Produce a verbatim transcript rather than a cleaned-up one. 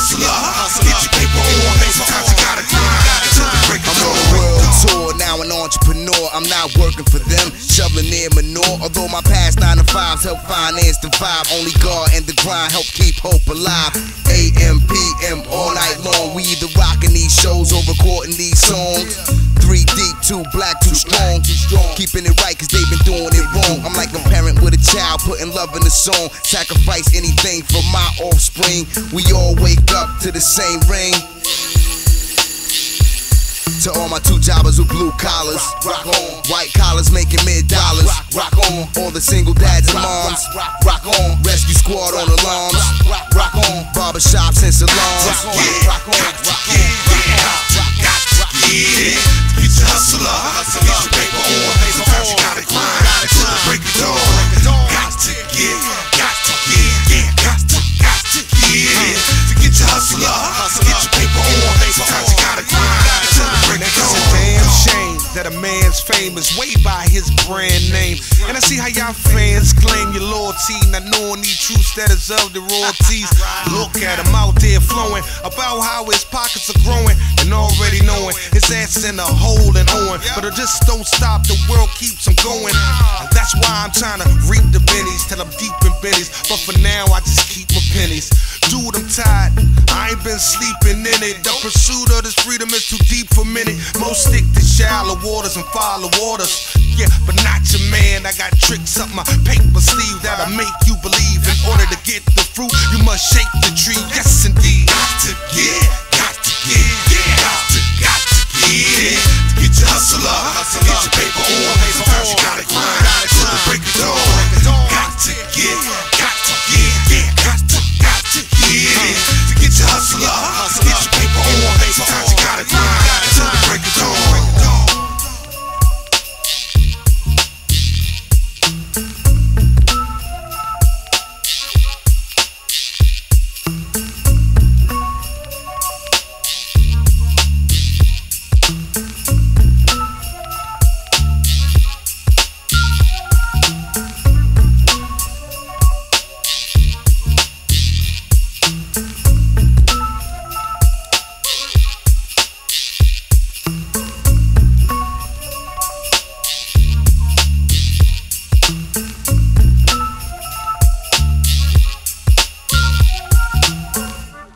hustler. Get your paper on, sometimes you gotta grind until the break of dawn. I'm on a world tour, now an entrepreneur. I'm not working for them, shoveling their manure. Although my past nine to fives help finance the vibe, only God and the grind help keep hope alive. A M P M all night long. We either rocking these shows or recording these songs. Three deep, two black, too strong. Keeping it right cause they've been doing it wrong. I'm like a parent with a child, putting love in the song. Sacrifice anything for my offspring. We all wake up to the same ring. To all my two jobbers who blue collars, rock on. White collars making mid dollars, rock on. All the single dads and moms, rock on. Rescue squad on alarms, rock on. Barbershops and salons, rock on. Got to get it, got to get it. Get your hustler, get your paper on. Sometimes you gotta grind until the break of dawn. Got to get, got to get, yeah, got to, got to get it. To get your hustler, get your paper on. Sometimes you gotta grind until the break of dawn. It's a damn shame that a man's fame is way by his brand name. And I see how y'all fans claim your loyalty, not knowing the true status of the royalties. Look at him out there flowing about how his pockets are growing, and already knowing his ass is in a hole and on. But I just don't stop, the world keeps him going. And that's why I'm trying to reap the bennies till I'm deep in bennies. But for now I just keep my pennies. Dude, I'm tired, I ain't been sleeping in it. The pursuit of this freedom is too deep for many. Most stick to shallow waters and follow waters. Yeah, but not your man. I got tricks up my paper sleeve that'll make you believe. In order to get the fruit, you must shake the tree. Yes,